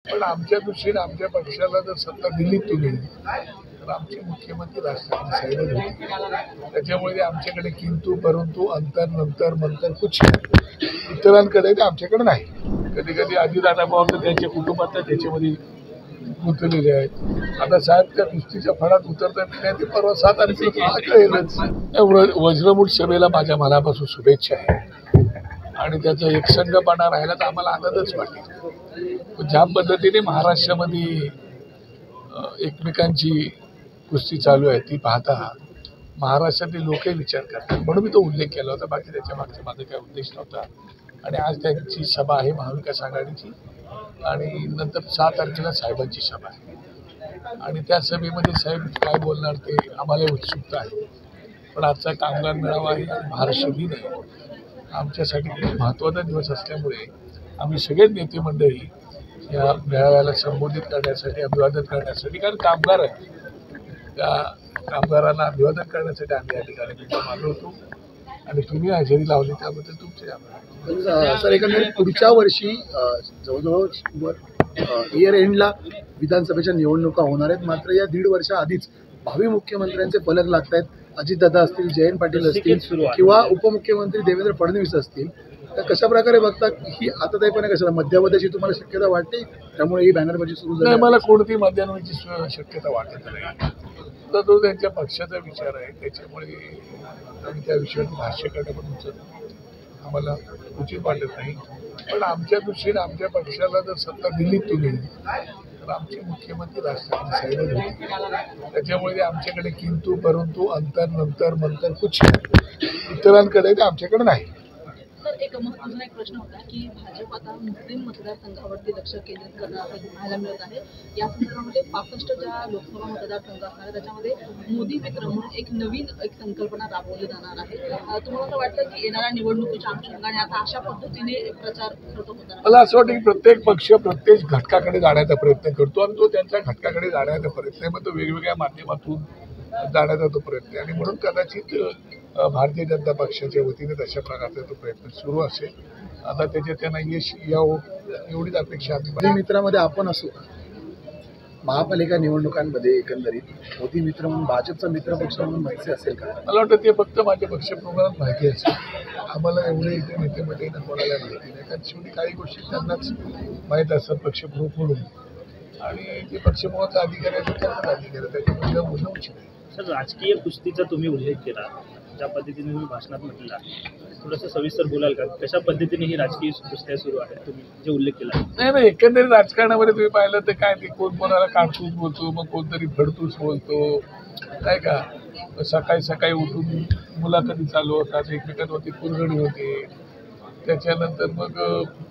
पण आमच्या दृष्टीने आमच्या पक्षाला जर सत्ता दिली तुम्ही तर आमचे मुख्यमंत्री राष्ट्रपती साहेब होते. त्याच्यामुळे आमच्याकडे किंतु परंतु अंतर नंतर मंतर कुछ इतरांकडे ते आमच्याकडे नाही. कधी कधी आजीदादा पवार त्यांच्या कुटुंबात त्याच्यामध्ये गुंतलेले आहेत. आता साहेब त्या कुस्तीच्या फळात उतरतात नाही ते परवा 7 तारखेला कळेलच. वज्रमूठ सभेला माझ्या मनापासून शुभेच्छा आहे आणि त्याचा एकसंघपणा राहिला तर आम्हाला आनंदच वाटेल. ज्या पद्धतीने महाराष्ट्रामध्ये एकमेकांची कुस्ती चालू आहे ती पाहता महाराष्ट्रातील लोकही विचार करतात, म्हणून मी तो उल्लेख केला होता. बाकी त्याच्या मागचा माझा काही उद्देश नव्हता. आणि आज त्यांची सभा आहे महाविकास आघाडीची आणि नंतर 6 तारखेला साहेबांची सभा आहे आणि त्या सभेमध्ये साहेब काय बोलणार ते आम्हाला उत्सुकता आहे. पण आजचा कामगार मेळावा आहे आणि महाराष्ट्र दिन आहे आमच्यासाठी खूप महत्त्वाचा दिवस असल्यामुळे आम्ही सगळे नेते मंडळी या मेळाव्याला संबोधित करण्यासाठी अभिवादन करण्यासाठी, कारण कामगार आहे त्या कामगारांना अभिवादन करण्यासाठी आम्ही या ठिकाणी मुक्काम आलो होतो आणि तुम्ही हजेरी लावली त्याबद्दल तुमचे आभार. सर, एकंदरीत पुढच्या वर्षी जवळजवळ इयर एंडला विधानसभेच्या निवडणुका होणार आहेत. मात्र या 1.5 वर्षाआधीच भावी मुख्यमंत्र्यांचे फलक लागत आहेत. अजितदादा असतील, जयंत पाटील असतील किंवा उपमुख्यमंत्री देवेंद्र फडणवीस असतील. तर कशा प्रकारे बघता ही आता ताईपणे कशाला मध्यावधीची तुम्हाला शक्यता वाटते? त्यामुळे ही बॅनरबाजी सुरू झाली. मला कोणती मध्यावधीची शक्यता वाटत नाही. तर तो त्यांच्या पक्षाचा विचार आहे, त्याच्यामुळे आम्ही त्या विषयावर भाष्य करणं पण आम्हाला उचित वाटत नाही. पण आमच्या दृष्टीने आमच्या पक्षाला जर सत्ता दिली तुम्ही तर आमचे मुख्यमंत्री राष्ट्रपती साहेब होते. त्याच्यामुळे आमच्याकडे किंतु परंतु अंतर नंतर मंतर कुछ इतरांकडे ते आमच्याकडे नाही. तर एक महत्त्वाचा एक प्रश्न होता की भाजप आता मुस्लिम मतदारसंघावरती लक्ष केंद्रित करणं असं पाहायला मिळत आहे. या संदर्भामध्ये 65 ज्या लोकसभा मतदारसंघ असणार त्याच्यामध्ये मोदी मित्र म्हणून एक नवीन संकल्पना राबवली जाणार आहे. तुम्हाला असं वाटतं की येणाऱ्या निवडणुकीच्या अनुषंगाने आता अशा पद्धतीने प्रचार करतो होता? मला असं वाटतं की प्रत्येक पक्ष प्रत्येक घटकाकडे जाण्याचा प्रयत्न करतो आणि तो त्यांच्या घटकाकडे जाण्याचा प्रयत्न आहे. मग तो वेगवेगळ्या माध्यमातून जाण्याचा तो प्रयत्न आहे आणि म्हणून कदाचित भारतीय जनता पक्षाच्या वतीने तशा प्रकारचा तो प्रयत्न सुरू असेल. आता त्याच्यात त्यांना यश यावं एवढीच अपेक्षा आम्ही. मित्रामध्ये आपण असू महापालिका निवडणुकांमध्ये एकंदरीत मोदी मित्र म्हणून भाजपचा मित्र पक्ष म्हणून माहिती असेल का? मला वाटतं ते फक्त माझ्या पक्षप्रमाणात माहिती असेल. आम्हाला एवढे इथे नेतेमध्ये कोणाला माहिती नाही, कारण शेवटी काही गोष्टी त्यांनाच माहीत असतात पक्षप्रमुख म्हणून आणि जे पक्षप्रमुखाचा अधिकारी आहे तो त्यांनाच अधिकारी आहे. त्याच्यामुळे बोलणं उचित आहे. सर, राजकीय कुस्तीचा तुम्ही उल्लेख केला, ज्या पद्धतीने तुम्ही भाषणात म्हटला, थोडंसं सविस्तर बोलाल का? कशा पद्धतीने ही राजकीय कुस्त्या सुरू आहे तुम्ही जे उल्लेख केला? नाही एकंदरीत राजकारणामध्ये तुम्ही पाहिलं तर काय ते कोण कोणाला काढतूस बोलतो, मग कोणतरी फडतूस बोलतो काय का. सकाळी सकाळी उठून मुलाखती चालू होतात, एकमेकांवरती कुरघडी होते. त्याच्यानंतर मग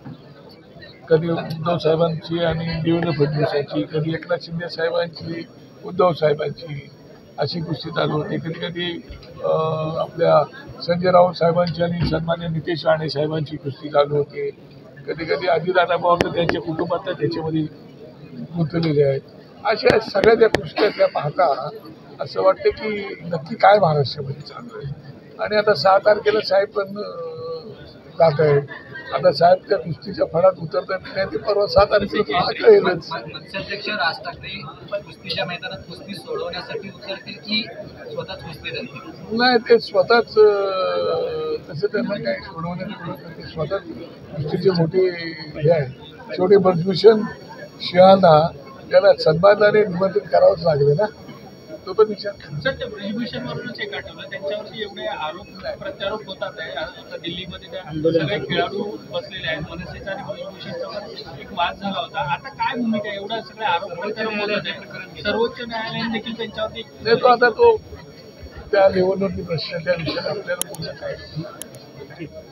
कधी उद्धव साहेबांची आणि देवेंद्र फडणवीसांची, कधी एकनाथ शिंदे साहेबांची उद्धव साहेबांची अशी कुस्ती चालू होते. कधी कधी आपल्या संजय राऊत साहेबांची आणि सन्मान्य नितेश राणे साहेबांची कुस्ती चालू होते. कधी कधी अजितदादा पवार त्यांच्या कुटुंबात त्याच्यामध्ये गुंतलेले आहेत. अशा सगळ्या ज्या कुस्त्या त्या पाहता असं वाटतं की नक्की काय महाराष्ट्रामध्ये चालू आहे. आणि आता 6 तारखेला साहेब पण जात आहेत. आता साहेब त्या कुस्तीच्या फळात उतरतात नाही ते परवा 7 तारखेला कळेलच. पक्षाध्यक्ष राज ठाकरे कुस्तीच्या मैदानात कुस्ती सोडवण्यासाठी उतरतील की स्वतःच कुस्ती करतील? नाही, ते स्वतःच तसं त्यांना काय सोडवण्याचं ते स्वतःच कुस्तीचे मोठे हे आहे. शेवटी ब्रजभूषण सिंहांना त्याला सन्मानाने निमंत्रित करावंच लागले ना, तो पण विचार. सर, ते ब्रिजभूषणवरूनच एक आठवलं, त्यांच्यावरती एवढे आरोप प्रत्यारोप होतात आहे. आता दिल्लीमध्ये त्या सगळे खेळाडू बसलेले आहेत. मनसेचा आणि ब्रिजभूषणचा एक वाद झाला होता. आता काय भूमिका आहे? एवढा सगळे आरोप प्रत्यारोप होत आहे. सर्वोच्च न्यायालयाने देखील त्यांच्यावरती देतो. आता तो त्या लेवलवरती प्रश्न त्या विषयात आपल्याला बोलणं काय.